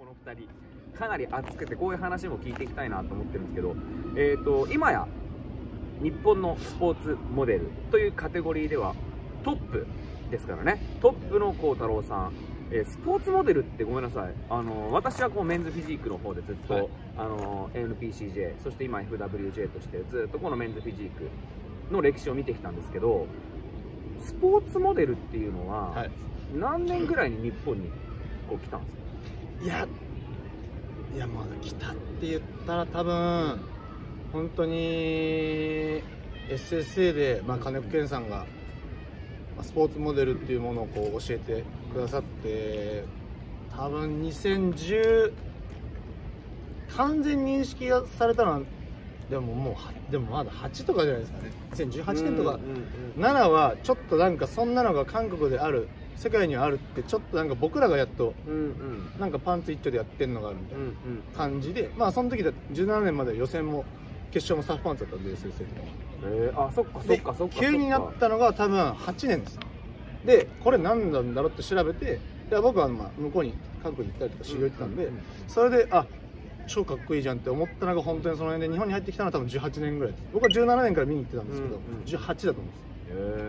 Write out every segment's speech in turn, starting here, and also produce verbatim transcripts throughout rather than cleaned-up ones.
のふたりかなり熱くて、こういう話も聞いていきたいなと思ってるんですけど、えーと今や日本のスポーツモデルというカテゴリーではトップですからね。トップの幸太郎さん、えー、スポーツモデルってごめんなさい、あの私はこうメンズフィジークの方でずっと、はい、あの エヌピーシージェー そして今 エフダブリュージェー としてずっとこのメンズフィジークの歴史を見てきたんですけど、スポーツモデルっていうのは、はい、何年ぐらいに日本にこう来たんですか？ いやいやまだ来たって言ったら多分本当に エスエスエー で、まあ、金子健さんがスポーツモデルっていうものをこう教えてくださって、多分にせんじゅう完全認識がされたのはでももうでもまだはちとかじゃないですかね。にせんじゅうはちねんとかななはちょっとなんかそんなのが韓国である、世界にはあるって、ちょっとなんか僕らがやっとなんかパンツ一丁でやってんのがあるみたいな感じで、まあその時だじゅうななねんまで予選も決勝もサーフパンツだったんで エスエスエー とかは。 えー、あそっかそっかそっか。 急になったのが多分はちねんです。でこれ何なんだろうって調べて、で僕はまあ向こうに韓国に行ったりとか修行行ってたんで、それであ超かっこいいじゃんって思ったのが本当にその辺で、日本に入ってきたのは多分じゅうはちねんぐらいです。僕はじゅうななねんから見に行ってたんですけど、うんうん、じゅうはちだと思うんです。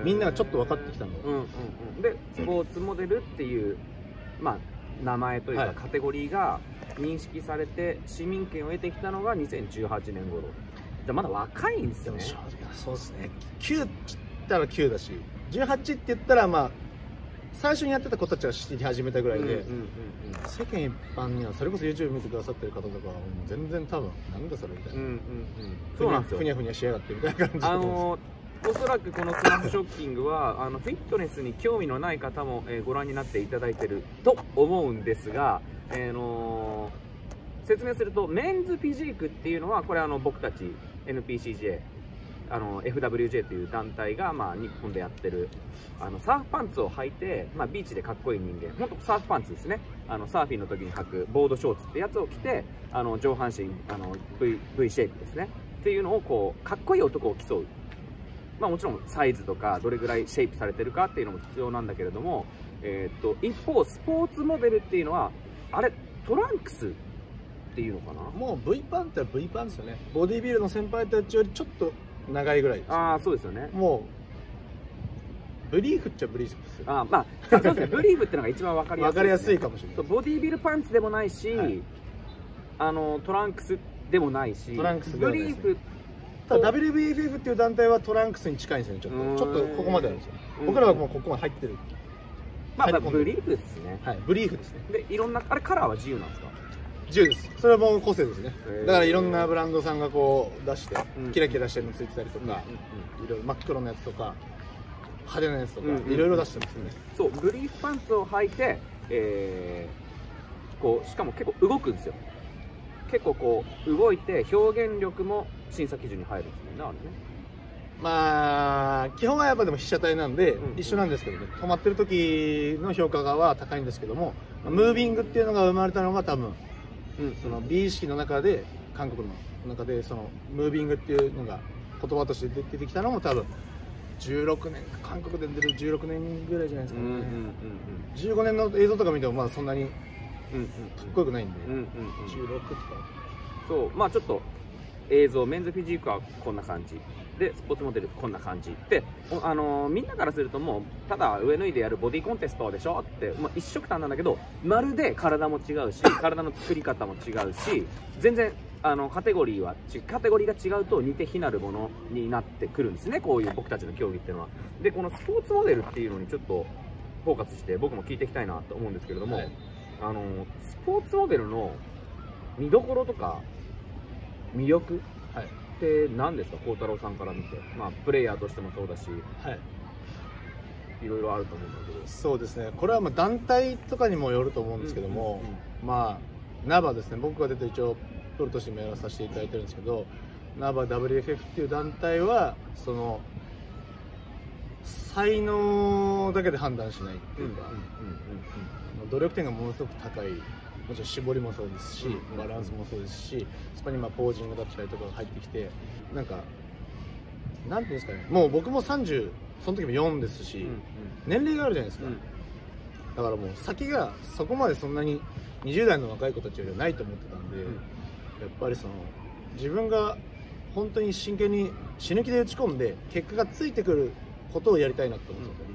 みんながちょっと分かってきたんで、うんうんうん、でスポーツモデルっていう、まあ、名前というかカテゴリーが認識されて市民権を得てきたのがにせんじゅうはちねん頃。じゃまだ若いんですよね。 そうですね。きゅうって言ったらきゅうだし、じゅうはちって言ったらまあ最初にやってた子たちは知り始めたぐらいで、世間一般にはそれこそ YouTube 見てくださってる方とかはもう全然多分なんだそれみたいな、そうなんですよ、ふにゃふにゃしやがってみたいな感じで、あのおそらくこのスマホショッキングはあのフィットネスに興味のない方も、えー、ご覧になっていただいていると思うんですが、えーのー、説明するとメンズフィジークっていうのはこれあの僕たち エヌピーシージェー、あの エフダブリュージェー という団体が、まあ、日本でやってるあのサーフパンツを履いて、まあ、ビーチでかっこいい人間、本当サーフパンツですね、あのサーフィンの時に履くボードショーツってやつを着て、あの上半身あの V, V シェイプですねっていうのをこうかっこいい男を競う、まあ、もちろんサイズとかどれぐらいシェイプされてるかっていうのも必要なんだけれども、えー、っと一方スポーツモデルっていうのはあれトランクスっていうのかな、 もう V パンって V パンですよね。ボディビルの先輩たちよりちょっと長いぐらいです。 ああそうですよね。 もうブリーフっちゃブリーフです。 ああまあそうですね。ブリーフってのが一番わかりやすい、ね、 わかりやすいかもしれない。 ボディビルパンツでもないし、はい、あのトランクスでもないし、 トランクスでもないです、ね、 ブリーフ。 ただ ダブリュービーエフエフ っていう団体はトランクスに近いんですよね。ちょっとちょっとここまであるんですよ。僕らはもうここまで入ってる。 まあ、まあ、ブリーフですね。 はい、ブリーフですね。 でいろんなあれカラーは自由なんですか？ 自由です。それはもう個性ですね。だからいろんなブランドさんがこう出してキラキラしてるのついてたりとか、いろいろ真っ黒のやつとか派手なやつとかいろいろ出してますね。 そうブリーフパンツを履いて、えー、こうしかも結構動くんですよ。結構こう動いて表現力も審査基準に入るんですよね。あれね。 まあ基本はやっぱでも被写体なんで一緒なんですけどね。止まってる時の評価は高いんですけども、ムービングっていうのが生まれたのが多分。うん、その美意識の中で韓国の中でそのムービングっていうのが言葉として出てきたのも多分じゅうろくねん、韓国で出るじゅうろくねんぐらいじゃないですかね。じゅうごねんの映像とか見てもまあそんなにかっこよくないんで、じゅうろくとか。 そうまあちょっと映像メンズフィジークはこんな感じでスポーツモデルこんな感じで、あのー、みんなからするともうただ上脱いでやるボディコンテストでしょって、まあ、一緒くたんなんだけど、まるで体も違うし体の作り方も違うし、全然あのカテゴリーはカテゴリーが違うと似て非なるものになってくるんですね、こういう僕たちの競技っていうのは。でこのスポーツモデルっていうのにちょっとフォーカスして僕も聞いていきたいなと思うんですけれども、はい、あのー、スポーツモデルの見どころとか魅力、はい、って何ですか、幸太郎さんから見て。まあプレイヤーとしてもそうだし、はい、いろいろあると思うんだけど。そうですね、 これはまあ団体とかにもよると思うんですけども、まあナバですね、僕が出て一応プロとしてもやらさせていただいてるんですけど、ナバ ダブリューエフエフ っていう団体はその才能だけで判断しないっていうか、努力点がものすごく高い。もちろん絞りもそうですし、バランスもそうですし、そこにまあポージングだったりとかが入ってきて、なんかなんていうんですかね、もう僕もさんじゅう、その時もよんですし、うんうん、年齢があるじゃないですか、うん、だからもう先がそこまでそんなににじゅう代の若い子たちよりはないと思ってたんで、うん、やっぱりその自分が本当に真剣に死ぬ気で打ち込んで結果がついてくることをやりたいなと思ってた、うん、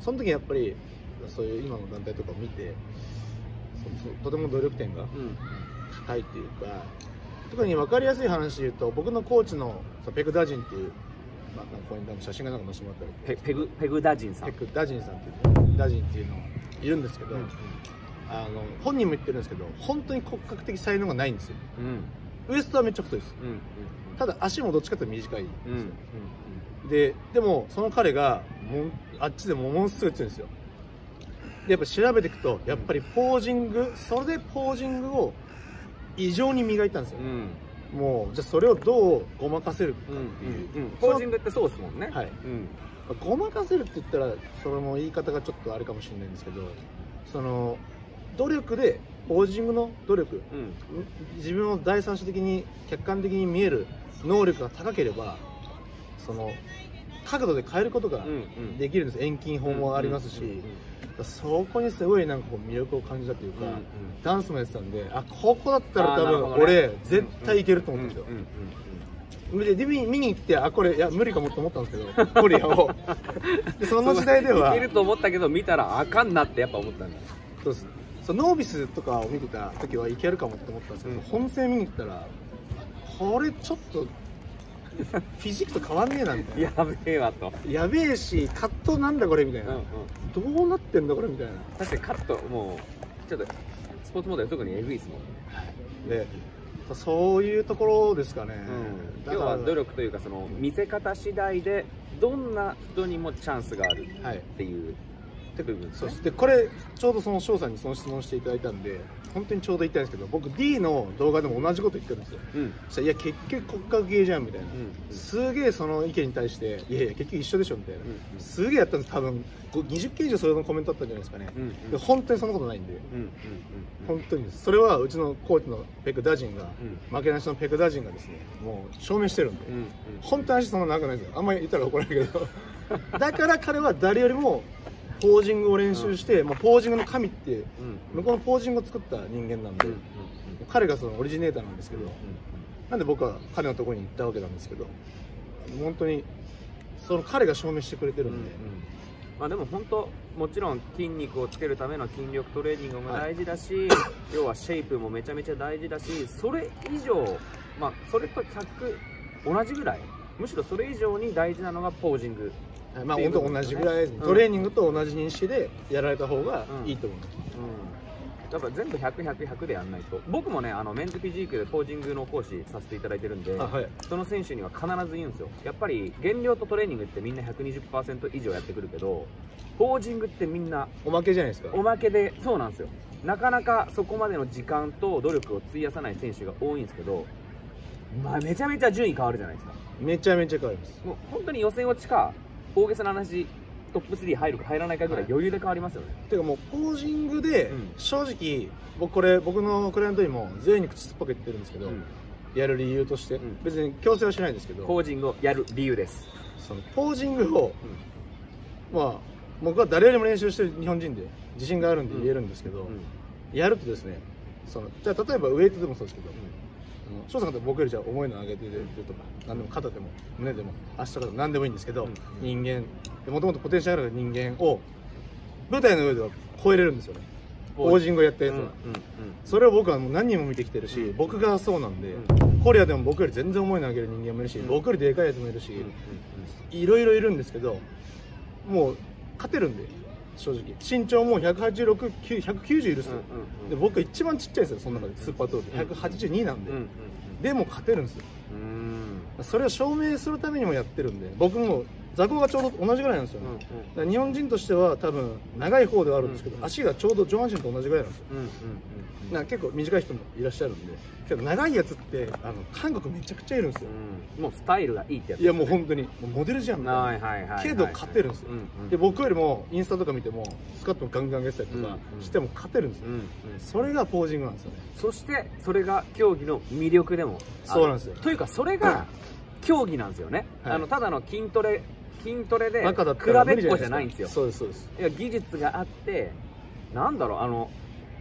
その時にやっぱりそういう今の団体とかを見てとても努力点が高いっていうか、特に分かりやすい話で言うと僕のコーチのペグ・ダジンっていう、まあ、ここに写真がなんか載せてもらったらペグ、ペグダジンさんペグダジンさんっていうダジンっていうのがいるんですけど、うん、あの本人も言ってるんですけど本当に骨格的才能がないんですよ、うん、ウエストはめっちゃ太いです、うんうん、ただ足もどっちかというと短いんですよ、うんうん、ででもその彼がもあっちでもものすごい強いんですよ。でやっぱ調べていくとやっぱりポージング、それでポージングを異常に磨いたんですよ、うん、もうじゃあそれをどうごまかせるかっていう、 うんうんうん、ポージングってそうですもんね、 はい、うん、ごまかせるって言ったらそれも言い方がちょっとあれかもしれないんですけど、その努力でポージングの努力、うん、自分を第三者的に客観的に見える能力が高ければその角度で変えることができるんです、うんうん、遠近法もありますし、うんうんうんうん、そこにすごいなんかこう魅力を感じたというか、うんうん、ダンスもやってたんで、あ、ここだったら多分俺、ね、絶対いけると思ったんですよ。で見に行って、あ、これいや無理かもと思ったんですけど、コリアをでその時代ではいけると思ったけど見たらあかんなってやっぱ思ったんだ。 そうです。そうノービスとかを見てた時はいけるかもって思ったんですけど、うん、本戦見に行ったらこれちょっとフィジックと変わんねえなみたいな。 やべえわと。 やべえし、カットなんだこれみたいな、うんうん、どうなってんだこれみたいな。 確かにカットもうちょっとスポーツモデル特にエグいですもん。 でそういうところですかね、 うん、要は努力というかその見せ方次第でどんな人にもチャンスがあるっていう、はい、って部分ですね。 そうでこれちょうどその翔さんにその質問していただいたんで本当にちょうど言いたいんですけど、僕 D の動画でも同じこと言ってるんですよ、うん、そしたらいや結局骨格系じゃんみたいな、うんうん、すげえその意見に対していやいや結局一緒でしょみたいな、うんうん、すげえやったんです。多分にじゅっけん以上それのコメントあったんじゃないですかね、うんうん、で本当にそんなことないんで、うんうんうん、本当にです。それはうちのコーチのペク・ダジンが、うん、負けなしのペク・ダジンがですねもう証明してるんで、うんうん、本当に足そんな長くないですよ。あんまり言ったら怒られるけどだから彼は誰よりもポージングを練習して、うん、まあ、ポージングの神っていう、うん、向こうのポージングを作った人間なんで、うん、彼がそのオリジネーターなんですけど、うん、なんで僕は彼のところに行ったわけなんですけど、本当にその彼が証明してくれてるんで、うんうん、 まあ、でも本当もちろん筋肉をつけるための筋力トレーニングも大事だし、はい、要はシェイプもめちゃめちゃ大事だし、それ以上、まあ、それとひゃく同じぐらい、むしろそれ以上に大事なのがポージング。 まあ本当同じぐらいです、ね、うん、トレーニングと同じ認識でやられた方がいいと思います、 うんうん、やっぱ全部ひゃく、ひゃく、ひゃくでやんないと。僕もねあのメンズフィジークでポージングの講師させていただいてるんで、はい、その選手には必ず言うんですよ。やっぱり減量とトレーニングってみんな ひゃくにじゅっパーセント 以上やってくるけど、ポージングってみんなおまけじゃないですか。 おまけで、そうなんですよ。なかなかそこまでの時間と努力を費やさない選手が多いんですけど、まあ、めちゃめちゃ順位変わるじゃないですか。 めちゃめちゃ変わります。 もう本当に予選落ちか大げさな話トップスリー入るか入らないかぐらい余裕で変わりますよね。 ていうかもうポージングで、うん、正直僕これ僕のクライアントにも全員に口酸っぱく言ってるんですけど、うん、やる理由として、うん、別に強制はしないんですけど、 ポージングをやる理由です。 そのポージングを、うん、まあ僕は誰よりも練習してる日本人で自信があるんで言えるんですけど、うんうん、やるとですね、そのじゃあ例えばウエイトでもそうですけど、翔さんって僕よりじゃあ重いの上げてるとか、何でも肩でも胸でも足とかでも何でもいいんですけど、うん、人間もともとポテンシャルある人間を舞台の上では超えれるんですよね、ポージングをやったやつは、うんうんうん、それを僕はもう何人も見てきてるし、うん、僕がそうなんで、うん、コリアでも僕より全然重いの上げる人間もいるし、うん、僕よりでかいやつもいるし、いろいろいるんですけど、もう勝てるんで正直身長もひゃくはちじゅうろく、ひゃくきゅうじゅういるっすよ、うんうんうん、で僕一番ちっちゃいですよ、その中でスーパートークひゃくはちじゅうになんで、うんうんうん、でも勝てるんですよ。うん、それを証明するためにもやってるんで、僕も座高がちょうど同じぐらいなんですよね、うんうん、だから日本人としては多分長い方ではあるんですけど、うんうん、足がちょうど上半身と同じぐらいなんですよ、うんうんうん、なんか結構短い人もいらっしゃるんで、けど長いやつってあの韓国めちゃくちゃいるんですよ、うん、もうスタイルがいいってやつ、ね、いやもう本当にもうモデルじゃんみたいな、けど勝てるんですよ、うんうん、で僕よりもインスタとか見てもスカットもガンガン上げてたりとかしても勝てるんですよ、うんうん、それがポージングなんですよね。 そしてそれが競技の魅力でもある。 そうなんですよ。 というかそれが競技なんですよね、はい、あのただの筋トレ筋トレで比べっこじゃないんですよ。 そうですそうです。 いや技術があって、なんだろう、あの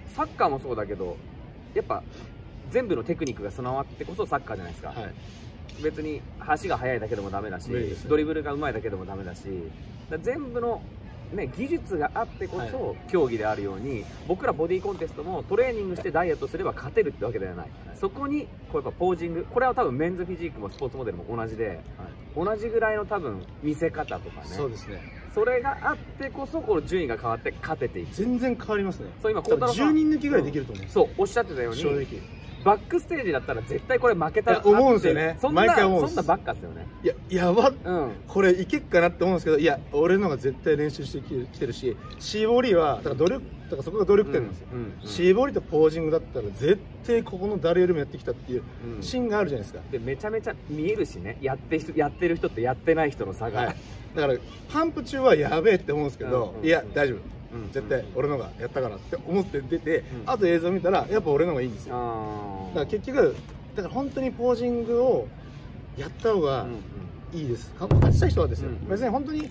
サッカーもそうだけどやっぱ全部のテクニックが備わってこそサッカーじゃないですか、はい、別に足が速いだけでもダメだし、ね、ドリブルが上手いだけでもダメだし、だ全部の、ね、技術があってこそ競技であるように、はい、僕らボディコンテストもトレーニングしてダイエットすれば勝てるってわけではない、はい、そこにこうやっぱポージング、これは多分メンズフィジークもスポーツモデルも同じで、はい、同じぐらいの多分見せ方とかね、 そうですね、 それがあってこそこの順位が変わって勝てていく。 全然変わりますね。 そう今孝太郎さんじゅうにん抜きぐらいできると思う、うん、 そうおっしゃってたように正直バックステージだったら絶対これ負けたら思うんですよね。 そんな毎回思うんです。 そんなばっかですよね。 いややばっ、 うん、 これいけっかなって思うんですけど、いや俺のが絶対練習してきてるし、絞りはだから努力だからそこが努力点なんですよ、うんうんうん、絞りとポージングだったら絶対ここの誰よりもやってきたっていうシーンがあるじゃないですか、うん、 でめちゃめちゃ見えるしね、やってやってる人とやってない人の差が、はい、 だからパンプ中はやべえって思うんですけど、うんうんうん、いや大丈夫、うん、絶対俺のがやったからって思って出て、うん、あと映像見たらやっぱ俺のがいいんですよ。だから結局だから本当にポージングをやった方がいいです、うんうん、勝ちたい人はですよ、うんうん、別に本当に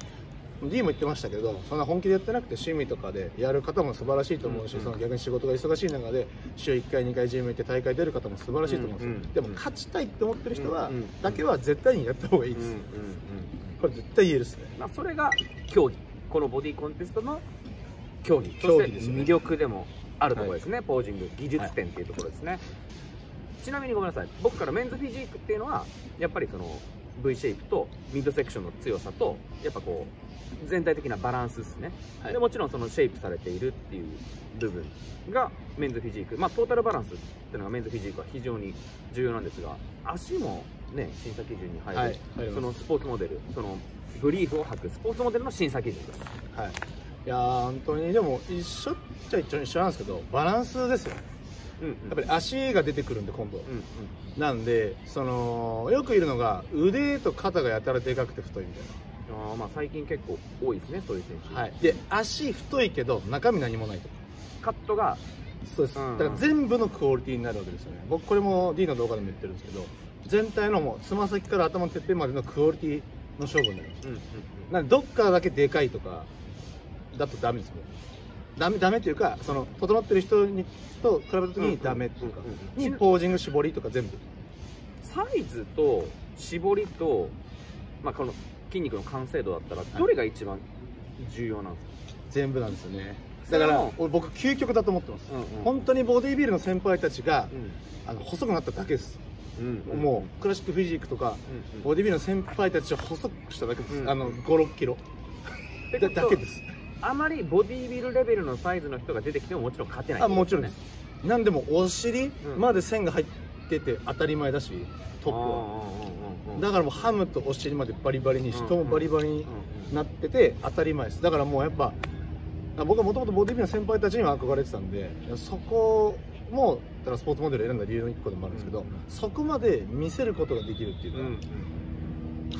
D も言ってましたけど、そんな本気でやってなくて趣味とかでやる方も素晴らしいと思うし、うんうん、その逆に仕事が忙しい中で週いっかいにかいジム行って大会出る方も素晴らしいと思うんですよ、うんうん、でも勝ちたいって思ってる人はだけは絶対にやった方がいいです、うんうんうん、これ絶対言えるですね。 まあそれが競技、このボディコンテストの競技、そして魅力でもあるところですね、はい、ポージング技術点っていうところですね、はい、ちなみにごめんなさい、僕からメンズフィジークっていうのはやっぱりその V シェイプとミッドセクションの強さとやっぱこう全体的なバランスですね、はい、でもちろんそのシェイプされているっていう部分がメンズフィジーク、まあトータルバランスっていうのがメンズフィジークは非常に重要なんですが、足もね審査基準に入る、はい、そのスポーツモデル、そのブリーフを履くスポーツモデルの審査基準です。 はい、いやー本当にでも一緒っちゃ一緒一緒なんですけど、バランスですよね、うんうん、やっぱり足が出てくるんで今度、うんうん、なんでそのよくいるのが腕と肩がやたらでかくて太いみたいな、 あまあ最近結構多いですね、そういう選手、 はい、で足太いけど中身何もないと、 カットがそうです、うんうん、だから全部のクオリティになるわけですよね。僕これも D の動画でも言ってるんですけど、全体のもうつま先から頭のてっぺんまでのクオリティの勝負になります、うんうんうん、なんでどっかだけでかいとかだとダメですよ。ダメダメっていうか、その整ってる人にと比べた時にダメっていうか、にポージング絞りとか全部サイズと絞りと、まあ、この筋肉の完成度だったらどれが一番重要なんですか？ 全部なんですよね。だから僕究極だと思ってます、うんうん、本当にボディービルの先輩たちが、うん、あの細くなっただけです、うんうん、もうクラシックフィジークとか、うんうん、ボディービルの先輩たちを細くしただけです、うんうん、あのごろっキロだけです。 あまりボディービルレベルのサイズの人が出てきてももちろん勝てない、ね、 あもちろんです。なんでもお尻まで線が入ってて当たり前だし、トップはだからもうハムとお尻までバリバリに人もバリバリになってて当たり前です。だからもうやっぱ僕はもともとボディビルの先輩たちには憧れてたんで、そこもだからスポーツモデル選んだ理由の一個でもあるんですけど、うん、そこまで見せることができるっていうか、うん、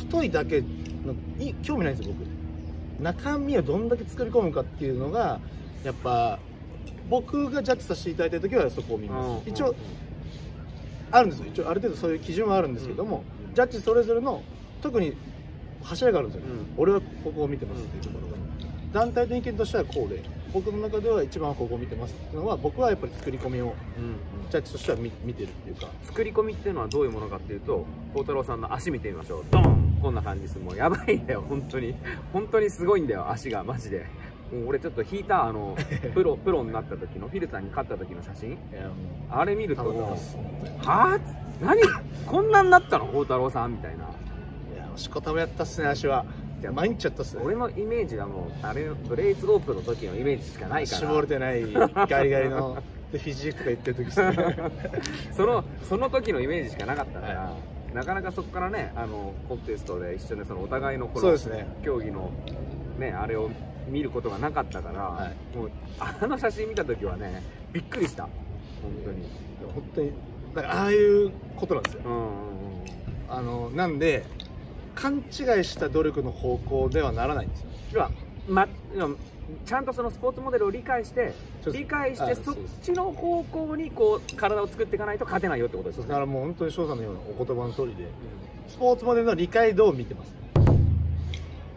太いだけのい興味ないんですよ僕。中身をどんだけ作り込むかっていうのがやっぱ僕がジャッジさせていただいた時はそこを見ます。一応あるんですよ、一応ある程度そういう基準はあるんですけども、うん、ジャッジそれぞれの特に柱があるんですよ、うん、俺はここを見てますっていうところが、団体的意見としてはこうで、僕の中では一番ここを見てますっていうのは、僕はやっぱり作り込みをジャッジとしては 見, 見てるっていうか。 作り込みっていうのはどういうものかっていうと、孝太郎さんの足見てみましょう。ドン、こんな感じです。もうやばいんだよ本当に本当にすごいんだよ足がマジで。もう俺ちょっと引いたあのプロプロになった時のフィルさんに勝った時の写真、あれ見るともうはぁ何こんなになったの孝太郎さんみたいな。いやしこたまやったっすね足は。毎日やったっすね。 俺のイメージはもうあれブレイズオープンの時のイメージしかないから、 絞れてないガリガリのでフィジークとか言ってる時ですねそのその時のイメージしかなかったから、はい、なかなかそこからね、あのコンテストで一緒にそのお互いのこの競技のねあれを見ることがなかったから、はい、もうあの写真見た時はねびっくりした本当に。 本当にだからああいうことなんですよ。うんうんうん、あのなんで勘違いした努力の方向ではならないんですよ。 要は、ま、ちゃんとそのスポーツモデルを理解して理解してそっちの方向にこう体を作っていかないと勝てないよってことですよね。 だからもう本当に翔さんのようなお言葉の通りで、うん、スポーツモデルの理解度を見てます。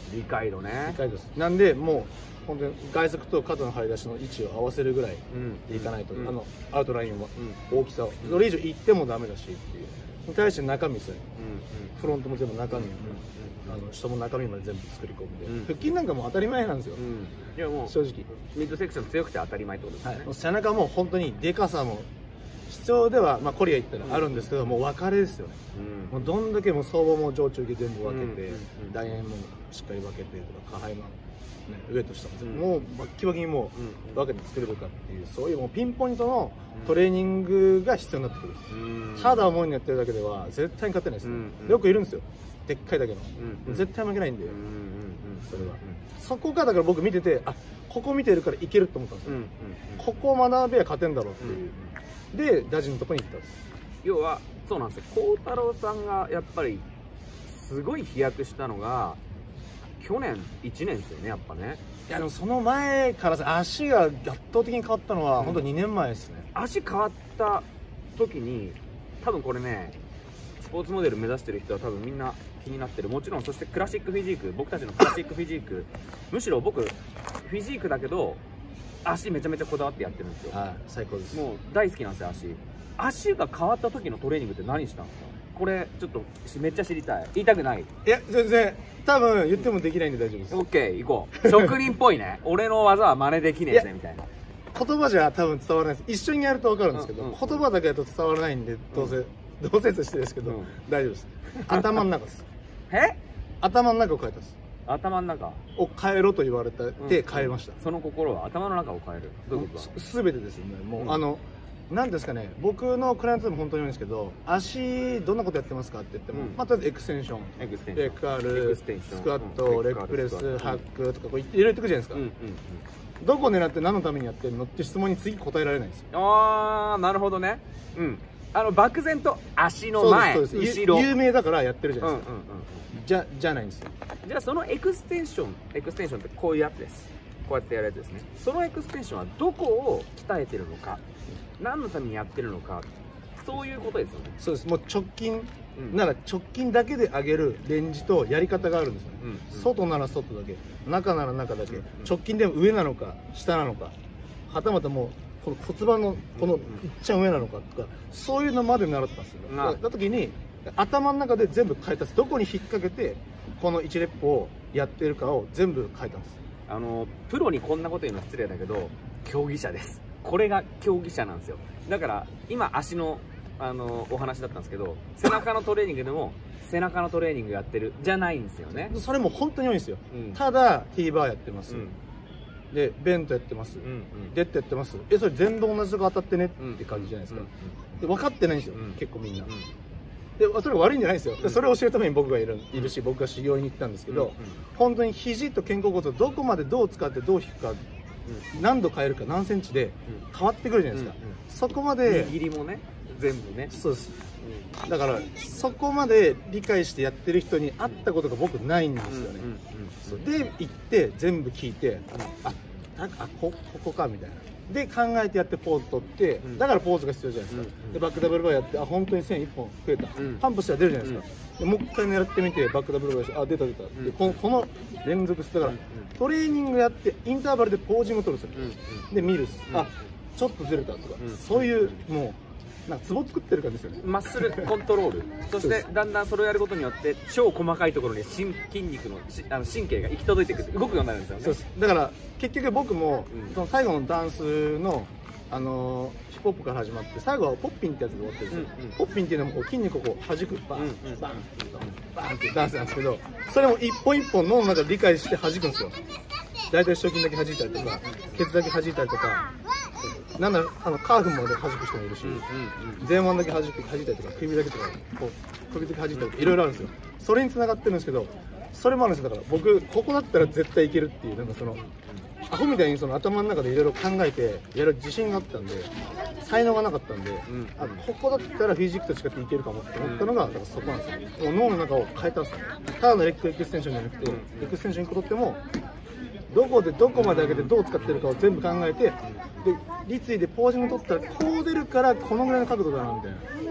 理解度ね。 理解度です。なんでもう本当に外側と肩の張り出しの位置を合わせるぐらいでいかないと、うん、あのアウトラインは、うん、大きさをそれ以上いってもダメだしっていうに対して中身ですよね、うん、フロントも全部中身、うん、あの下も中身まで全部作り込んで、うん、腹筋なんかも当たり前なんですよ、うん、いやもう正直ミッドセクション強くて当たり前ってことですね、 はい、背中も本当にでかさも必要では、まあ、コリア行ったらあるんですけど、うん、もう分かれですよね、うん、もうどんだけもう僧帽も上中下全部分けて、大円もしっかり分けてとか下背も、ね、上と下も、うん、もうバッキバキにもう分けて作れるかっていう、そういうもうピンポイントのトレーニングが必要になってくるんです、うん、ただ重いのやってるだけでは絶対に勝てないです、うん、よくいるんですよ、でっかいだけの、うん、絶対負けないんで、うん、それは、うん、そこがだから僕見てて、あ、ここ見てるからいけると思ったんですよ、うん、ここを学べば勝てんだろうっていう、うん、で大事なところに行ったんです。 要はそうなんですよ、幸太郎さんがやっぱりすごい飛躍したのが去年いちねんですよね、やっぱね。 いやでもその前から足が圧倒的に変わったのは本当にねんまえですね、 うん、足変わった時に多分これね、スポーツモデル目指してる人は多分みんな気になってる。もちろんそしてクラシックフィジーク、僕たちのクラシックフィジークむしろ僕フィジークだけど足めちゃめちゃこだわってやってるんですよ。 はい、最高です。 もう大好きなんですよ。足足が変わった時のトレーニングって何したんですか？これちょっとめっちゃ知りたい。言いたくない？ いや全然多分言ってもできないんで大丈夫です。 オッケー、行こう。職人っぽいね。俺の技は真似できねえぜみたいな。 言葉じゃ多分伝わらないです。一緒にやると分かるんですけど、うんうん、言葉だけだと伝わらないんで、どうせ、うん、どうせしてるんですけど、うん、大丈夫です。頭の中です。 え？ 頭の中を変えたんです。 頭の中を変えろと言われて変えました、 うんうん、その心は頭の中を変える。どういうことだ？ すべてですよね。もう、うん、あのなんですかね、僕のクライアントでも本当に多いんですけど、足どんなことやってますかって言っても、うん、まあとりあえずエクステンション、 エクステンレッグカール、スクワット、レッグプレス、ハックとかこういろいろ言ってくじゃないですか、うんうんうん、どこを狙って何のためにやってるのって質問に次答えられないんですよ。 ああ、なるほどね。うん、あの漠然と足の前、後ろ、 有名だからやってるじゃないですか、じゃじゃないんですよ。 じゃあそのエクステンション、エクステンションってこういうやつです。こうやってやるやつですね。そのエクステンションはどこを鍛えてるのか、何のためにやってるのか、そういうことですよね。 そうです。もう直筋なら直筋だけで上げるレンジとやり方があるんですよ、うんうん、外なら外だけ、中なら中だけ、うんうん、直筋でも上なのか下なのか、はたまたもうこの骨盤のこのいっちゃん上なのかとか、そういうのまで習ってたんですよ、うん、だった時に頭の中で全部変えたんです。どこに引っ掛けてこのいちレップをやってるかを全部変えたんです。 あのプロにこんなこと言うの失礼だけど、競技者です。これが競技者なんですよ。だから今足のあのお話だったんですけど、背中のトレーニングでも背中のトレーニングやってるじゃないんですよね。 それも本当に多いんですよ、うん、ただ T バーやってます、うん、でベントやってます、うんうん、デッドやってます。えそれ全部同じとこ当たってねって感じじゃないですか、うん、で分かってないんですよ、うん、結構みんな、うん、でそれ悪いんじゃないですよ、うん、それを教えるために僕がいるいるし、僕が修行に行ったんですけど、うんうん、本当に肘と肩甲骨をどこまでどう使ってどう引くか、うん、何度変えるか何センチで変わってくるじゃないですか、うんうん、そこまで握りもね全部ね。 そうです、うん、だからそこまで理解してやってる人に会ったことが僕ないんですよね。で行って全部聞いて、うん、あなんかあ こ, ここかみたいなで考えてやってポーズ取って、うん、だからポーズが必要じゃないですか、うん、でバックダブルバーやってあ本当に線いっぽん増えた、うん、パンプしたら出るじゃないですか、うん、でもう一回狙ってみてバックダブルバーしてあ出た出た、うん、でこのこの連続してだから、うん、トレーニングやってインターバルでポージングを取るんですよ、うん、で見るっす、うん、あちょっとずれたとか、うん、そういうもうなんかツボ作ってる感じですよね。 マッスルコントロールそしてだんだんそれをやることによって超細かいところに筋肉のあの神経が行き届いてくる動くようになるんですよね。 そうです。だから結局僕も、うん、その最後のダンスのあのー、ヒップホップから始まって最後はポッピンってやつで終わってるんですよ、うんうん、ポッピンっていうのもこう筋肉をこう弾くバン、うんうん、バンバンってダンスなんですけど、それも一本一本脳の中で理解して弾くんですよ。大体賞金だけ弾いたりとかケツだけ弾いたりとか、なんだろあのカーフまで弾く人もいるし、前腕だけ弾く弾いたりとか首だけとかこう首だけ弾いたりとかいろいろあるんですよ。それに繋がってるんですけど、それもあるんですよ。だから僕ここだったら絶対いけるっていうなんかそのアホみたいにその頭の中でいろいろ考えてやる自信があったんで、才能がなかったんで、うん、あここだったらフィジークと違っていけるかもって思ったのがだからそこなんですよ。もう脳の中を変えたんですよ。ただのレッグエクステンションじゃなくて、エクステンションいっことってもどこでどこまで上げてどう使ってるかを全部考えて、で立位でポージング取ったらこう出るからこのぐらいの角度だなみたいな。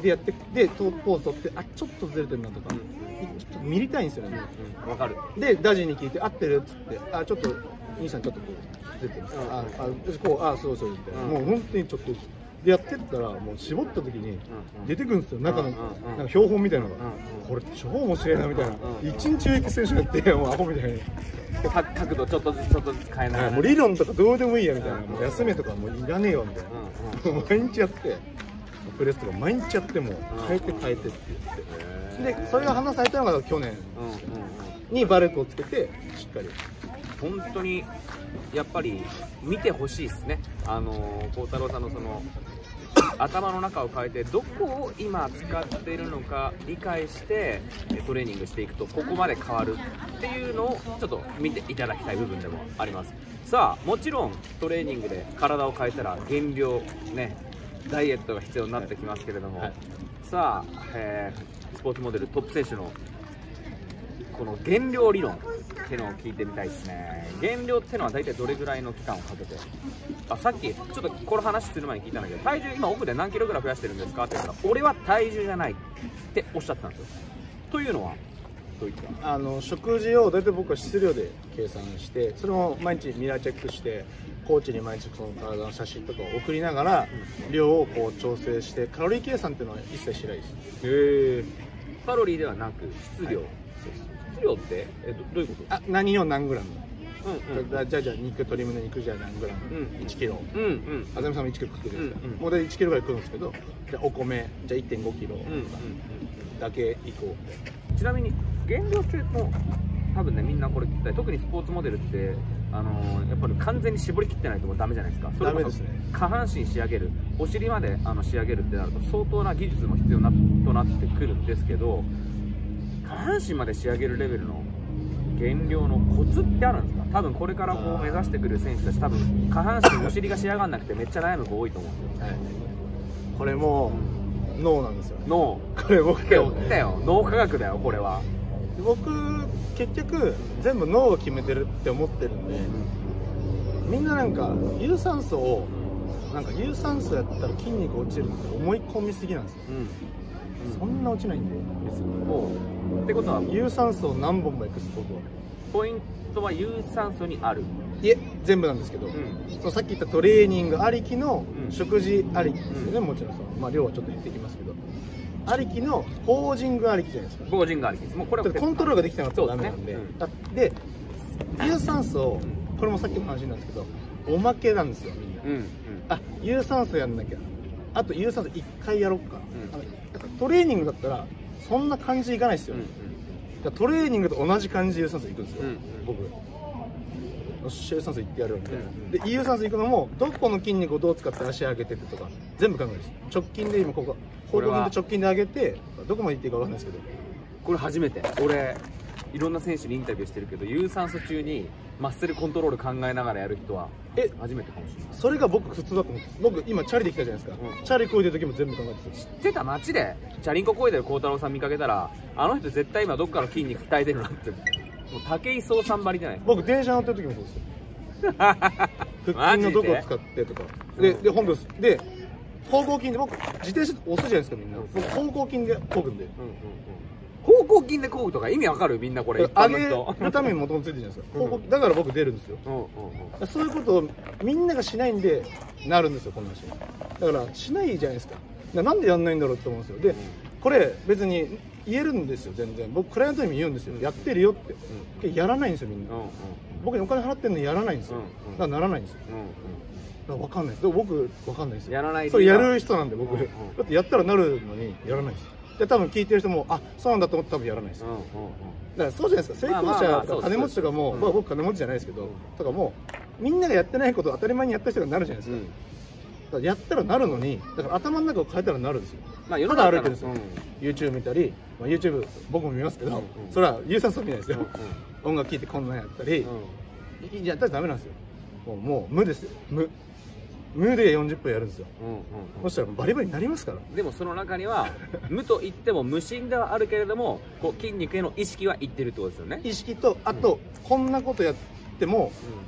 でやってでポーズ取ってあちょっとずれてるなとか、うん、ちょっと見りたいんですよね。わ、 うん、かる。 でダジに聞いて合ってるっつってあちょっと兄さんちょっとこうずれてます、うん、ああこうあそうそうみたいな、うん、もう本当にちょっとでやってったらもう絞った時に出てくるんですよ、中のなんか標本みたいなのが、これ超面白いなみたいな、一日上行く選手やってもうアホみたいに角度ちょっとずつちょっとずつ変えながら、 もう理論とかどうでもいいやみたいな、もう休めとかもういらねえよみたいな、毎日やってプレスとか毎日やっても変えて変えてって言って、でそれが話されたのが去年にバレットをつけてしっかり本当にやっぱり見てほしいですね。あの幸太郎さんのその頭の中を変えてどこを今使っているのか理解してトレーニングしていくとここまで変わるっていうのをちょっと見ていただきたい部分でもあります。さあもちろんトレーニングで体を変えたら減量ねダイエットが必要になってきますけれども、はい、さあ、えー、スポーツモデルトップ選手のこの減量理論っていうのを聞いてみたいですね。減量っていうのは大体どれぐらいの期間をかけて、あさっきちょっとこの話する前に聞いたんだけど、体重今奥で何キロぐらい増やしてるんですかって言ったら俺は体重じゃないっておっしゃってたんですよ。というのはどういったあの食事を大体僕は質量で計算してそれも毎日ミラーチェックしてコーチに毎日その体の写真とかを送りながら量をこう調整してカロリー計算っていうのは一切しないです。 へえ。カロリーではなく質量、はい、質量ってえ ど, どういうこと？ あ何を何グラム、 うんうん、 じゃあじゃあ肉鶏胸肉じゃあ何グラム、うん、いちキロ、 うんうん、 あざみさんもいちキロ食ってるんですか、うんうん、もう大体いちキロぐらい食うんですけど、じゃあお米じゃあ いってんごキロだけいこう。 ちなみに減量中も多分ねみんなこれ聞きたい。特にスポーツモデルってあのー、やっぱり完全に絞りきってないともうダメじゃないですか。それこそ下半身仕上げる、お尻まであの仕上げるってなると相当な技術も必要なとなってくるんですけど、下半身まで仕上げるレベルの減量のコツってあるんですか？多分これからこう目指してくる選手たち多分下半身お尻が仕上がらなくてめっちゃ悩む子多いと思うんですよ、はい、 これも脳なんですよ。 脳これ僕来たよ、脳科学だよこれは。 僕結局全部脳が決めてるって思ってるんで、みんななんか有酸素をなんか有酸素やったら筋肉落ちるって思い込みすぎなんですよ、うん、そんな落ちないんで別に。 ってことは有酸素を何本もエクスポートはポイントは有酸素にある？ いえ全部なんですけど、うん、そのさっき言ったトレーニングありきの食事ありきですよね、うん、もちろんその、まあ、量はちょっと減ってきますけどありきのポージングありきじゃないですか。 ポージングありきです。もうこれはコントロールができてなかったらダメなんで、で有酸素これもさっきの話なんですけどおまけなんですよみんな、うんうん、あ有酸素やんなきゃ、あと有酸素いっかいやろっか、うん、あのだからトレーニングだったらそんな感じいかないですよ、うんうん、だからトレーニングと同じ感じで有酸素いくんですよ、うんうん、僕よっしゃ有酸素いってやるみたいな、うんうん、で有酸素いくのもどこの筋肉をどう使って足上げてってとか全部考えるんです。直筋で今ここ後頭筋で直筋で上げてどこまでいっていいか分かんないですけど、 これ初めて俺いろんな選手にインタビューしてるけど有酸素中にマッスルコントロール考えながらやる人はえ初めてかもしれない。 それが僕普通だと思うんです。僕今チャリで来たじゃないですか、うん、チャリこいでる時も全部考えてた。 知ってた？街でチャリンコこいでる幸太郎さん見かけたらあの人絶対今どっかの筋肉鍛えてるなってもう武井壮さんばりじゃないですか。 僕電車乗ってる時もそうですよ腹筋のどこを使ってとかで、で本当です。で方向筋で僕自転車押すじゃないですかみんな、うん、僕方向筋でこぐんで、 うんうんうん、方向筋でこぐとか意味わかる？みんなこれ上げるためにもともとついてるじゃないですか、うん、だから僕出るんですよ、うんうんうん、そういうことをみんながしないんでなるんですよこの話。だからしないじゃないですか。なんでやんないんだろうって思うんですよ。で、うん、これ別に言えるんですよ全然。僕クライアントにも言うんですよ、やってるよって、うん、やらないんですよみんな、うんうん、僕にお金払ってるのにやらないんですよ、うんうん、だからならないんですよ、うんうん、だから分かんないです。僕分かんないですよ。 やらないそれやる人なんで僕、うんうん、だってやったらなるのにやらないです。で多分聞いてる人もあそうなんだと思って多分やらないです、うんうんうん、だからそうじゃないですか。成功者とか金持ちとかも、まあ僕金持ちじゃないですけど、うん、とかもみんながやってないことを当たり前にやった人がなるじゃないですか、うん、だからやったらなるのにだから頭の中を変えたらなるんですよ。まあ世の中歩いてるんですよ、うん、YouTube 見たり、まあ、YouTube 僕も見ますけど、うんうん、それは有酸素見ないですよ、うんうん、音楽聴いてこんなんやったり、うん、やったらダメなんですよ。もう、もう無ですよ。無無でよんじゅっぷんやるんですよ、うんうんうん、そしたらバリバリになりますから。 でもその中には無といっても無心ではあるけれどもこう筋肉への意識はいってるってことですよね。 意識とあと、うん、こんなことやっても、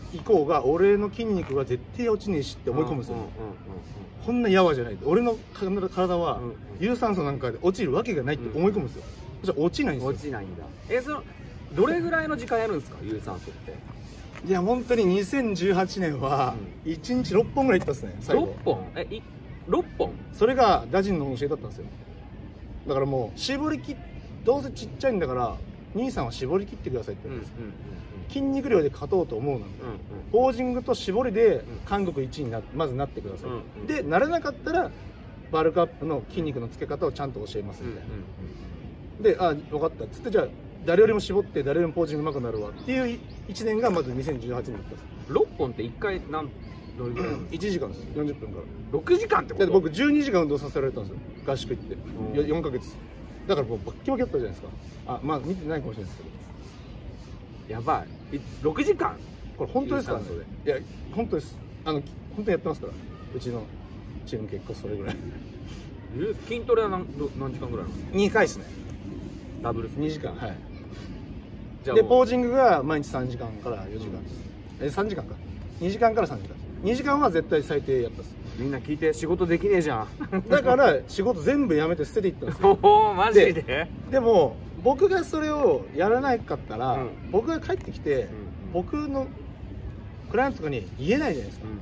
以降が俺の筋肉は絶対落ちねえしって思い込むんですよ。こんなやわじゃない、俺の体は有酸素なんかで落ちるわけがないって思い込むんですよ。じゃあ落ちないんですよ。 落ちないんだ。え、そのどれぐらいの時間やるんですか、有酸素って。 いや本当ににせんじゅうはちねんはいちにちろっぽんぐらいいったっすね、最後。 ろっぽん、えいろっぽん。 それがダジンの教えだったんですよ。だからもう絞りきどうせちっちゃいんだから兄さんは絞り切ってくださいって言うんですよ。筋肉量で勝とうと思うなんで、ポージングと絞りで韓国いちいになまずなってください、うんうん、でなれなかったらバルクアップの筋肉のつけ方をちゃんと教えますみたいな。で、あ分かったっつって、じゃあ誰よりも絞って誰よりもポージングうまくなるわっていういちねんがまずにせんじゅうはちねんだったんです。 ろっぽんっていっかい何どれぐらいいちじかんです。よんじゅっぷんからろくじかんってこと。 だって僕じゅうにじかん運動させられたんですよ、合宿行ってよんかげつ。だからもうバッキバキだったじゃないですか。あ、まあ見てないかもしれないですけど、 やばい。ろくじかんこれ本当ですからね。いや本当です。あの本当にやってますから、うちのチーム結構それぐらい。 筋トレは何何時間ぐらいなんですか。 にかいですね。 ダブルにじかん。はい。でポージングが毎日さんじかんからよじかんです。えさんじかんか。にじかんからさんじかんです。にじかんは絶対最低やったっす。 みんな聞いて、仕事できねえじゃん。 だから仕事全部やめて捨てていったんですよ。 おおマジで。 で, でも僕がそれをやらなかったら、うん、僕が帰ってきて、うん、僕のクライアントとかに言えないじゃないですか、うん、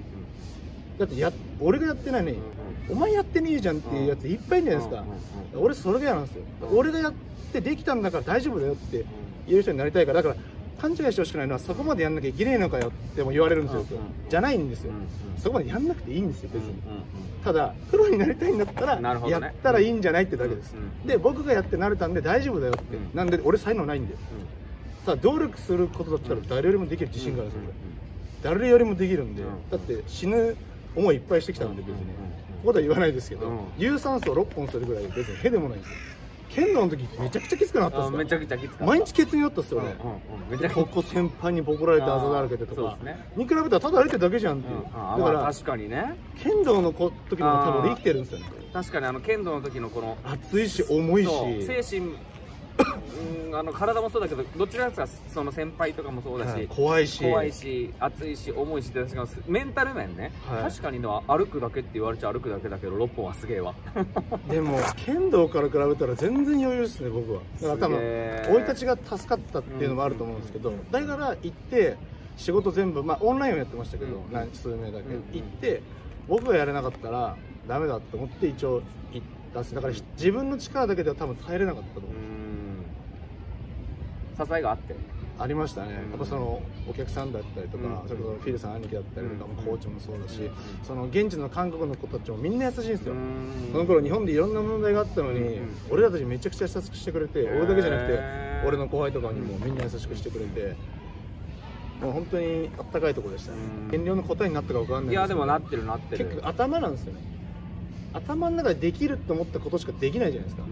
だってや俺がやってないのに、うん、お前やってねえじゃんっていうやついっぱいいるじゃないですか、うん、俺それが嫌なんですよ、うん、俺がやってできたんだから大丈夫だよって言う人になりたいから。だから勘違いしてほしくないのは、そこまでやんなきゃいけないのかよっても言われるんですよ、うんうん、じゃないんですよ、うんうん、そこまでやんなくていいんですよ別に、うんうん、ただプロになりたいんだったら、ね、やったらいいんじゃないってだけです、うんうん、で僕がやって慣れたんで大丈夫だよって、うん、なんで俺才能ないんで、うん、ただ努力することだったら誰よりもできる自信があるんですよ、うんうん、誰よりもできるんで、うん、だって死ぬ思いいっぱいしてきたんで別に、うんうん、ここでは言わないですけど、うん、有酸素をろっぽんするぐらい別にへでもないんですよ。剣道の時めちゃくちゃきつくなったっすか。 めちゃくちゃきつかった。 毎日ケツに寄ったっすよね。ここ先輩にボコられてあざだらけてとかに比べたらただ歩いてるだけじゃんっていう。だから確かにね、 剣道の時の方が多分俺生きてるんですよね。 確かにあの剣道の時のこの熱いし重いし精神うんあの体もそうだけど、どちらかその先輩とかもそうだし、はい、 怖いし怖いし熱いし重いしって確かメンタル面ね、はい、確かにのは歩くだけって言われちゃ歩くだけだけどろっぽんはすげえわ。 でも剣道から比べたら全然余裕ですね僕は。だから多分生い立ちが助かったっていうのもあると思うんですけど、だから行って仕事全部まあオンラインをやってましたけど、ランチ数名だけ行って僕がやれなかったらダメだと思って一応行ったっす。だから自分の力だけでは多分耐えれなかったと思うんです。 支えがあってありましたね。やっぱそのお客さんだったりとか、うん、それこそフィルさん兄貴だったりとか、うん、コーチもそうだし、うん、その現地の韓国の子たちもみんな優しいんですよ。その頃日本でいろんな問題があったのに、うん、俺らたちめちゃくちゃ優しくしてくれて、俺だけじゃなくて俺の後輩とかにもみんな優しくしてくれて、もう本当にあったかいところでしたね。減量の答えになったか分かんないんですけど、 いやでもなってるなってる。 結局頭なんですよね。頭の中でできると思ったことしかできないじゃないですか、うん、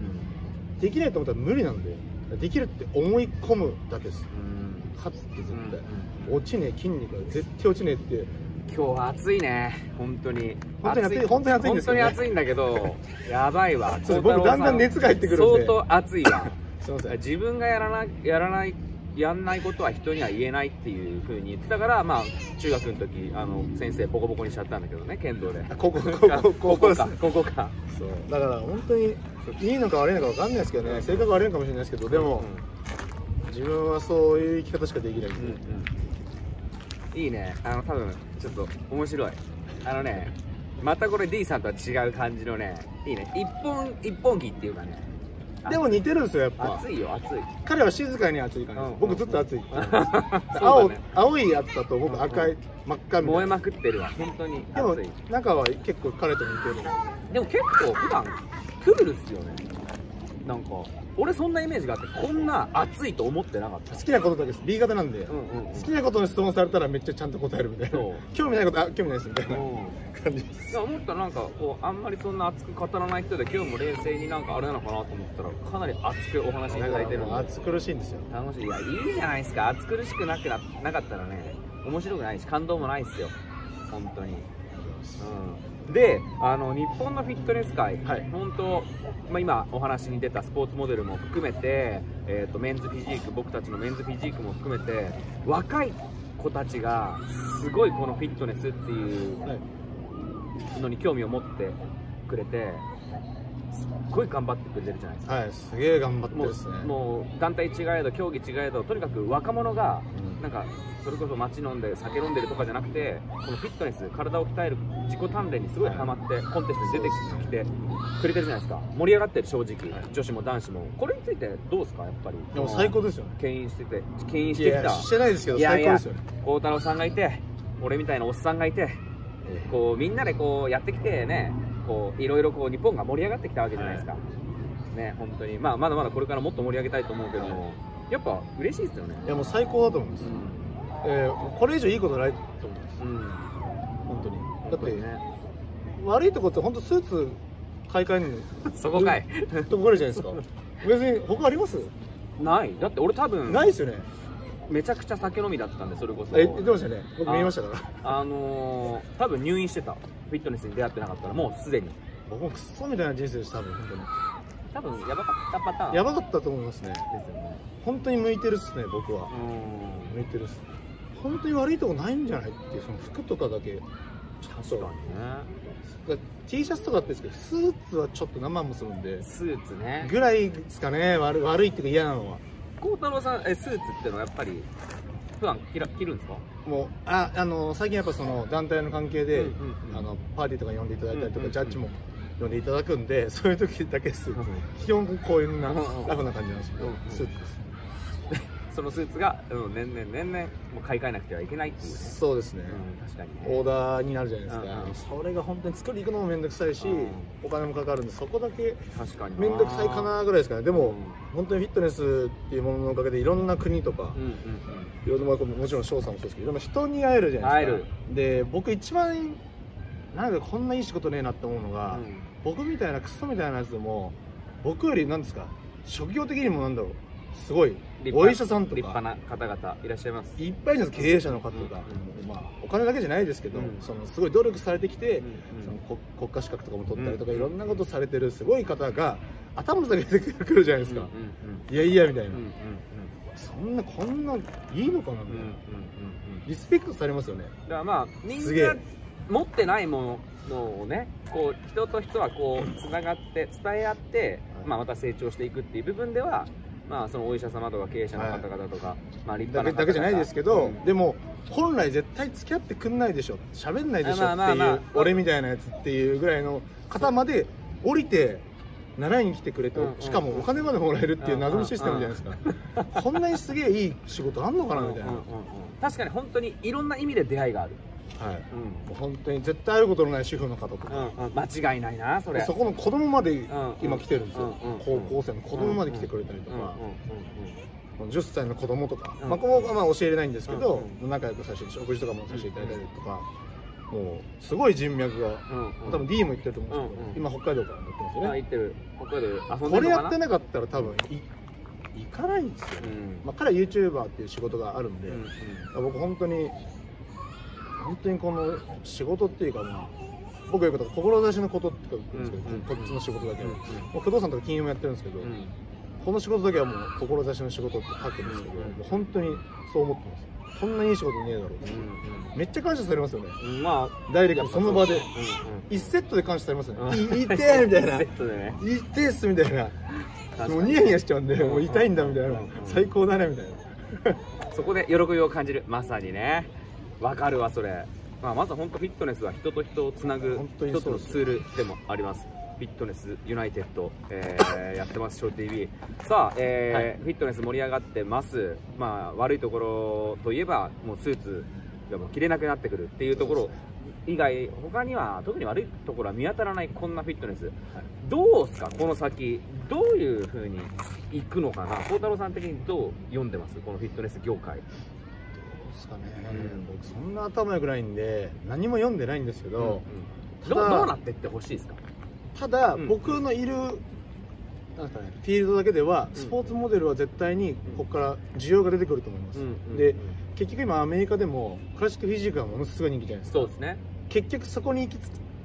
できないと思ったら無理なんで、できるって思い込むだけです、うん、勝つって絶対、うん、落ちねえ、筋肉が絶対落ちねえって。 今日は暑いね本当に。 本当に暑い、本当に暑いんですよ、ね、 本当に暑いんだけどやばいわ。 僕だんだん熱が入ってくるんで相当暑いわ。 すいません。 自分がやらないやらないやんないことは人には言えないっていうふうに言ってたから、まあ中学の時あの先生ボコボコにしちゃったんだけどね、剣道で。 ここここここかここか。 そうだから本当にいいのか悪いのか分かんないですけどね、性格悪いのかもしれないですけど、でも、うん、自分はそういう生き方しかできないんで、うんうん、いいね。あの多分ちょっと面白い。あのね、またこれ D さんとは違う感じのね、いいね、一本一本木っていうかね。 でも似てるんですよやっぱ。 暑いよ暑い。 彼は静かに暑い感じです。僕ずっと暑い。青青いやつだと僕赤い真っ赤みたいな。 燃えまくってるわ本当に。 でも中は結構彼と似てるんです。 でも結構普段クールっすよね。なんか俺そんなイメージがあって、こんな暑いと思ってなかった。 好きなことだけです。 B 型なんで、好きなことに質問されたらめっちゃちゃんと答えるみたいな。興味ないことあ興味ないですみたいな感じです。 思ったらなんかこうあんまりそんな熱く語らない人で、今日も冷静になんかあれなのかなと思ったら、かなり熱くお話いただいてるので暑苦しいんですよ。 楽しい。いやいいじゃないですか。暑苦しくなく な, なかったらね面白くないし感動もないですよ本当に。うん、であの日本のフィットネス界、はい、本当、まあ、今お話に出たスポーツモデルも含めて、えー、とメンズフィジーク、僕たちのメンズフィジークも含めて若い子たちがすごいこのフィットネスっていうのに興味を持ってくれて、すっごい頑張ってくれてるじゃないですか。 はい、すげえ頑張ってるですね。 もう団体違えど競技違えど、とにかく若者がなんかそれこそ街飲んで酒飲んでるとかじゃなくて、このフィットネス、体を鍛える自己鍛錬にすごいハマってコンテストに出てきてくれてるじゃないですか。盛り上がってる、正直、はい、女子も男子も。これについてどうですか？やっぱりでも最高ですよね。 牽引してて牽引してきた。 してないですけど最高ですよね。 孝太郎さんがいて、俺みたいなおっさんがいて、こうみんなでこうやってきてね、こういろいろこう日本が盛り上がってきたわけじゃないですか。はい、ね、本当に、まあ、まだまだこれからもっと盛り上げたいと思うけども、やっぱ嬉しいですよね。 いや、もう最高だと思います。うん、えー、これ以上いいことないと思います。うん、本当に。だって、ね、悪いとこって本当スーツ買い替えるのそこかいとこあるじゃないですか。別に他あります？ ない。だって俺多分ないですよね。 めちゃくちゃ酒飲みだったんで、それこそ。 え、言ってましたね。僕見えましたから。 あのー、多分入院してた。フィットネスに出会ってなかったらもうすでに。 僕もクソみたいな人生でした、多分本当に。 多分やばかったパターン。 やばかったと思いますね。ですよね。本当に向いてるっすね、僕は。 うん、 向いてるっす。本当に悪いとこないんじゃないっていう、その服とかだけ。 確かにね。 T シャツとかってですけど、スーツはちょっと生もするんで。 スーツね。 ぐらいですかね、悪悪いっていうか嫌なのは。 孝太郎さん、え、スーツってのはやっぱり。普段着ら着るんですか？ もうああの最近やっぱその団体の関係で、あのパーティーとか呼んでいただいたりとか、ジャッジも呼んでいただくんで、そういう時だけスーツ、基本こういうなラフな感じなんですけど、スーツです。 そのスーツが、うん、年々年々もう買い替えなくてはいけないっていうね。 そうですね、 うん、確かに、ね、 オーダーになるじゃないですか。うんうん、それが本当に作りに行くのも面倒くさいし、うん、お金もかかるんで、そこだけ面倒くさいかなぐらいですかね。でも、うん、本当にフィットネスっていうもののおかげでいろんな国とか、いろんなもちろん翔さんもそうですけど、いろんな人に会えるじゃないですか。で、僕一番なんかこんないい仕事ねえなって思うのが、うん、僕みたいなクソみたいなやつでも僕よりなんですか、職業的にもなんだろう、すごいお医者さんとか立派な方々いらっしゃいます。 いっぱいいるんです、経営者の方とか、うん、まあお金だけじゃないですけど、うん、そのすごい努力されてきて、うん、その国国家資格とかも取ったりとか、うん、いろんなことされてるすごい方が頭下げてくるじゃないですか。いやいやみたいな、そんなこんないいのかなみたいな、リスペクトされますよね。 だからまあみんな持ってないものをね、こう人と人はこうつながって伝え合って、まあまた成長していくっていう部分では、まあそのお医者様とか経営者の方々とか、はい、まあ立派な方々 だけじゃないですけど、うん、でも本来絶対付き合ってくんないでしょ、喋んないでしょっていう俺みたいなやつっていうぐらいの方まで降りて習いに来てくれて、しかもお金までもらえるっていう謎のシステムじゃないですか。こんなにすげえいい仕事あんのかなみたいな。 確かに本当にいろんな意味で出会いがある。 はい、うん、もう本当に絶対会うことのない主婦の方とか、 うんうん、間違いないなそれ。 そこの子供まで今来てるんですよ。高校生の子供まで来てくれたりとか、じゅっさいの子供とか、まあここはまあ教えれないんですけど、仲良くさせて食事とかもさせていただいたりとか、もうすごい人脈が、多分 D も言ってると思うんですけど、今北海道から行ってますよね。 行ってる。北海道遊んでるのかな。 これやってなかったら多分行かないんですよね。まあ彼は ユーチューバー っていう仕事があるんで、僕本当に本当にこの仕事っていうか、まあ僕が言うことは志のことって言うんですけど、こっちの仕事だけは、もう不動産とか金融もやってるんですけど、この仕事だけはもう志の仕事って書くんですけど、もう本当にそう思ってます。こんないい仕事ねえだろうって、めっちゃ感謝されますよね。まあダイレクトその場でいちセットで感謝されますよね。いてーみたいな、いてーっすみたいな、もうニヤニヤしちゃうんで、もう痛いんだみたいな、最高だねみたいな。 そこで喜びを感じる。まさにね、わかるわそれ。まあまず本当フィットネスは人と人をつなぐ一つのツールでもあります。フィットネスユナイテッド、えー、やってます、ショー ティービー。さあ、えーはい、フィットネス盛り上がってます。まあ、悪いところといえば、もうスーツがもう着れなくなってくるっていうところ以外、他には特に悪いところは見当たらないこんなフィットネス。はい、どうですか、この先、どういうふうにいくのかな、孝太郎さん的にどう読んでます、このフィットネス業界。 ですかね、うん、僕そんな頭良くないんで何も読んでないんですけど、うんうん、ど, どうなってってほしいですか。 ただ、うん、僕のいるなんですかね、フィールドだけでは、うん、スポーツモデルは絶対にここから需要が出てくると思います。うん、で、うん、結局今アメリカでもクラシックフィジークがものすごい人気じゃないですか。 そうですね。 結局そこに行き着く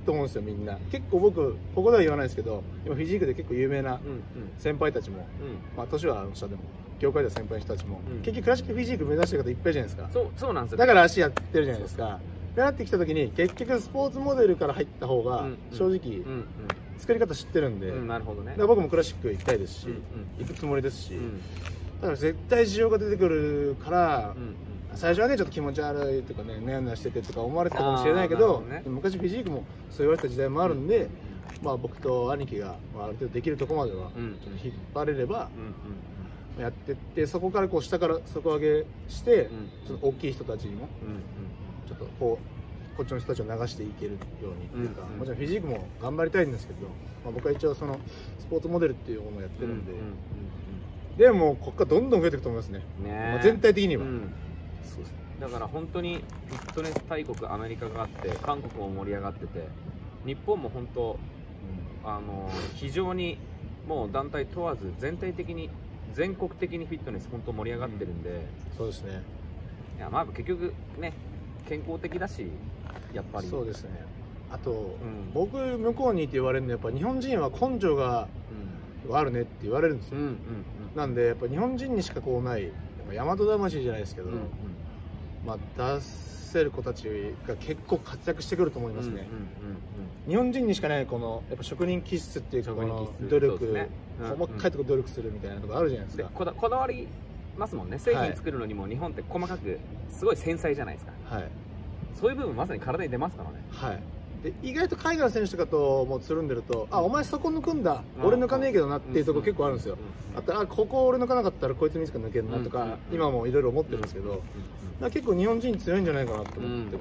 と思うんですよみんな。結構僕ここでは言わないですけど、今フィジークで結構有名な先輩たちも、まあ年は下でも業界では先輩の人たちも、結局クラシックフィジーク目指してる方いっぱいじゃないですか。 そうそうなんですよ。 だから足やってるじゃないですか。でなってきた時に結局スポーツモデルから入った方が正直作り方知ってるんで、 なるほどね。 だから僕もクラシック行きたいですし、行くつもりですし、だから絶対需要が出てくるから、最初はねちょっと気持ち悪いとかね悩んだしててとか思われてたかもしれないけど、昔フィジークもそう言われた時代もあるんで、まあ僕と兄貴がある程度できるところまでは引っ張れればやってって、そこからこう下から底上げしてちょっと大きい人たちにもちょっとこうこっちの人たちを流していけるようにっていうか、もちろんフィジークも頑張りたいんですけど、まあ僕は一応そのスポーツモデルっていうものをやってるんで、でもここからどんどん増えていくと思いますね、まあ全体的には。 そうですね、だから本当にフィットネス大国アメリカがあって韓国も盛り上がってて、日本も本当、うん、あの非常にもう団体問わず全体的に全国的にフィットネス本当盛り上がってるんで、うん、 そうですね。 いやまあ結局ね健康的だしやっぱりそうですね。あと、うん、僕向こうにって言われるのはやっぱ日本人は根性があるねって言われるんですよ。なんでやっぱ日本人にしかこうない大和魂じゃないですけど、うんうん、まあ出せる子たちが結構活躍してくると思いますね。日本人にしかないこのやっぱ職人気質っていうかこの努力、ね、うんうん、細かいところ努力するみたいなとこあるじゃないですか。 こだ、こだわりますもんね。製品作るのにも日本って細かくすごい繊細じゃないですか。はい。そういう部分まさに体に出ますからね。 はい。で意外と海外の選手とかともうつるんでると、あ、お前そこ抜くんだ、俺抜かねえけどなっていうところ結構あるんですよ。あと、あ、ここ俺抜かなかったらこいつ自ら抜けるなとか、今もいろいろ思ってるんですけど、結構日本人強いんじゃないかなと思ってます。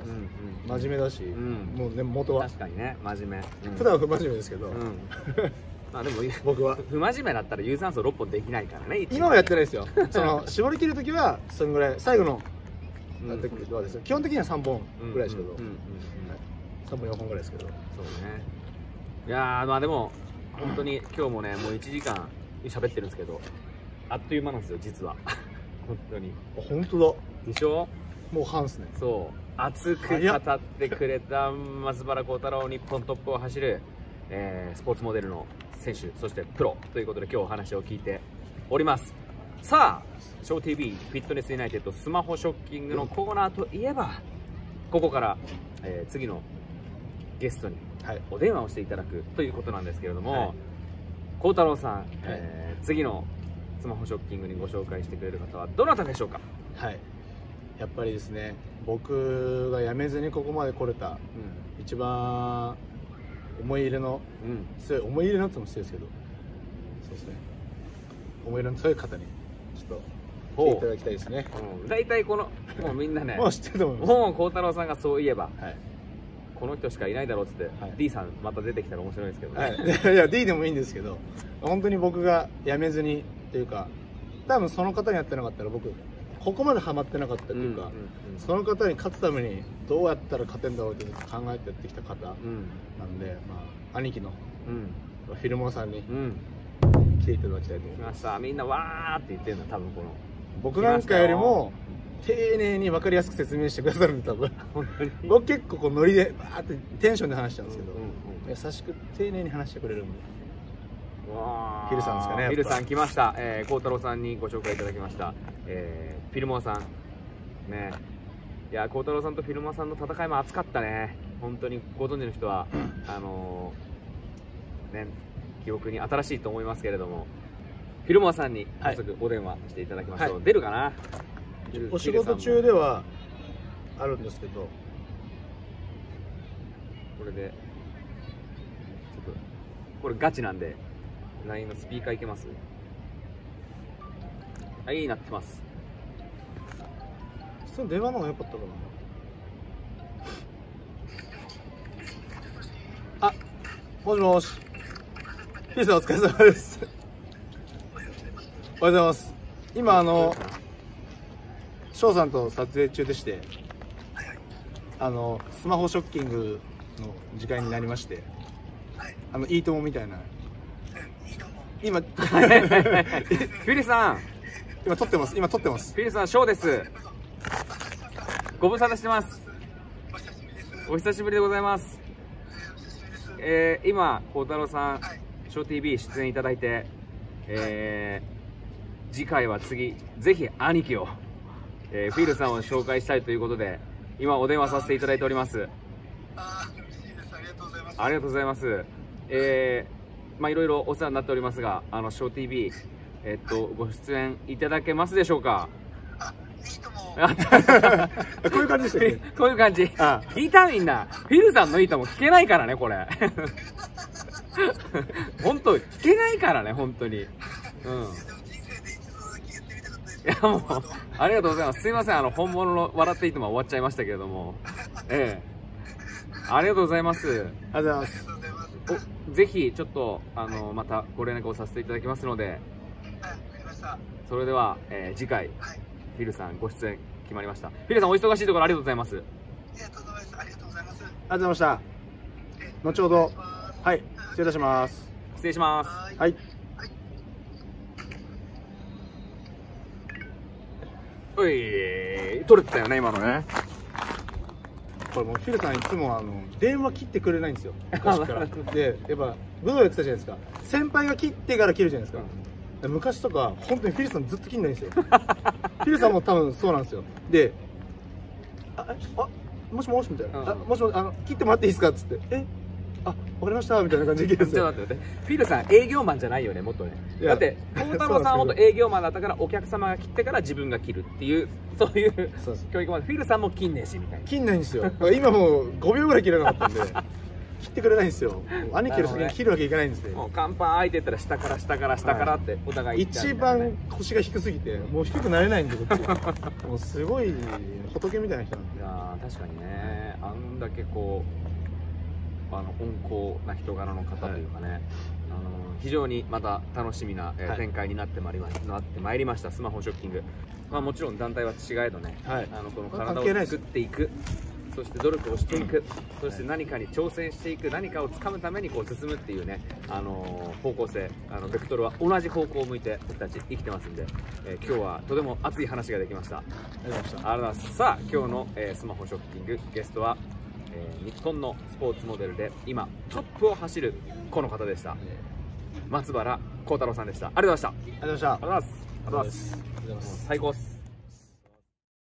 真面目だし、もうね、元は確かにね、真面目。 普段は不真面目ですけど、 まあでも僕は不真面目だったら有酸素ろっぽんできないからね。 今はやってないですよ。その絞り切る時はそのぐらい、最後のはですね、基本的にはさんぼんぐらいですけど、さんぼんよんほんぐらいですけど。そうね。いやー、まあでも本当に今日もねもういちじかん喋ってるんですけど、あっという間なんですよ実は。本当に。 本当だ。 でしょ。 もう半ですね。 そう。熱く語ってくれた松原幸太郎、日本トップを走る、えー、スポーツモデルの選手、そしてプロということで今日お話を聞いております。さあ、ショー ティービー フィットネスユナイテッドスマホショッキングのコーナーといえば、ここから、えー、次のゲストにお電話をしていただくということなんですけれども、幸、はい、太郎さん、はい、えー、次のスマホショッキングにご紹介してくれる方はどなたでしょうか。 はい、やっぱりですね、僕が辞めずにここまで来れた、うん、一番思い入れの、うん、強い思い入れのっても強いですけど、そうですね、思い入れの強い方にちょっと来ていただきたいですね。 大体、うん、このもうみんなねもう知ってると思います。 もう幸太郎さんがそういえば、はい、この人しかいないだろうっつって、はい、D さんまた出てきたら面白いですけどね。 はい、いや D でもいいんですけど、本当に僕が辞めずにっていうか、多分その方にやってなかったら僕ここまでハマってなかったっていうか、その方に勝つためにどうやったら勝てんだろうって考えてやってきた方なんで、まあ兄貴のフィルモアさんに来ていただきたいと思います。 みんなわーって言ってるのは多分この僕なんかよりも丁寧に分かりやすく説明してくださるんで、多分僕結構こうノリでバーってテンションで話しちゃうんですけど、優しく丁寧に話してくれるんで。 わー、 フィルさんですかね。 フィルさん来ました。えー、幸太郎さんにご紹介いただきました、えー、フィルモアさんね。いや、幸太郎さんとフィルモアさんの戦いも熱かったね。本当にご存知の人はあのー、ね、記憶に新しいと思いますけれども、フィルモアさんに早速お電話していただきましょう。はい、出るかな。 お仕事中ではあるんですけど、 これでちょっとこれガチなんで ライン のスピーカーいけます？はい、なってます。 その電話の方が良かったかな。あ、もしもし。フィルさんお疲れ様です。おはようございます。今あの翔さんと撮影中でして、あのスマホショッキングの時間になりまして、あのいいともみたいな。今フィルさん、 今撮ってます。今撮ってます。 フィルさん、ショーです。ご無沙汰してます。お久しぶりでございます。 えー、今孝太郎さん、 はい、 ショー ティービー 出演いただいて、えー、次回は次ぜひ兄貴を、えー、フィルさんを紹介したいということで今お電話させていただいております。 あー、嬉しいです。ありがとうございます。 ありがとうございます。えー、まあいろいろお世話になっておりますが、あのショー ティービー、えっとご出演いただけますでしょうか。 あ、いいとも。 こういう感じでしたよね。 こういう感じ。 あ聞いたみんな。フィルさんのいいとも聞けないからねこれ。本当聞けないからね本当に。うん。 でも人生で一度だけ言ってみたかったです。 いやもうありがとうございます。すいません、あの本物の笑っていいとも終わっちゃいましたけれども。ええ。ありがとうございます。 ありがとうございます。 ありがとうございます。 おぜひちょっとあのまたご連絡をさせていただきますので、 はい、わかりました。 それでは、えー次回はい。 フィルさんご出演決まりました。フィルさんお忙しいところありがとうございます。 ありがとうございます。ありがとうございます。 ありがとうございました。 え後ほど。 お願いしますはい、失礼いたします。 失礼します。 はーい。 はい。 おい、取れてたよね今のね。 これもうフィルさんいつもあの電話切ってくれないんですよ。昔から。で、やっぱ武道やってたじゃないですか。先輩が切ってから切るじゃないですか。で昔とか本当にフィルさんずっと切んないんですよ。フィルさんも多分そうなんですよ。で、あ、えあ、もしもしみたいな。 うんあ、もしもしあの切ってもらっていいですかっつって。え、あ、わかりましたみたいな感じで切るんですよ。 ちょっと待って待って。フィルさん営業マンじゃないよねもっとね。 いやだって孝太郎さんはもっと営業マンだったからお客様が切ってから自分が切るっていうそういうそうです。 教育マンで、フィルさんも切んねえしみたいな。 切んないんですよ。今もうごびょうぐらい切れなかったんで、切ってくれないんですよ。もう兄貴より先に切るわけいかないんですね。 もう甲板開いてったら下から下から下からってお互い言っちゃう一みたいなね番腰が低すぎて、もう低くなれないんで、こっちもうすごい仏みたいな人なんで。 いやー確かにね、あんだけこうあの温厚な人柄の方というかね、 はい、 あの非常にまた楽しみな、えーはい展開になってまいりまなってまいりましたスマホショッキング。まあもちろん団体は違えどね、 はいあのこの関体を係ないです作っていく、そして努力をしていく、そして何かに挑戦していく、何かをつかむためにこう進むっていうね、あのー方向性、あのベクトルは同じ方向を向いて僕たち生きてますんで、えー今日はとても熱い話ができました。 ありがとうございました。 ありがとうございます。さあ今日の、えースマホショッキングゲストは、えー日本のスポーツモデルで今トップを走るこの方でした。松原幸太郎さんでした。ありがとうございました。 ありがとうございました。 ありがとうございます。ありがとうございます。 ありがとうございます。 最高っす。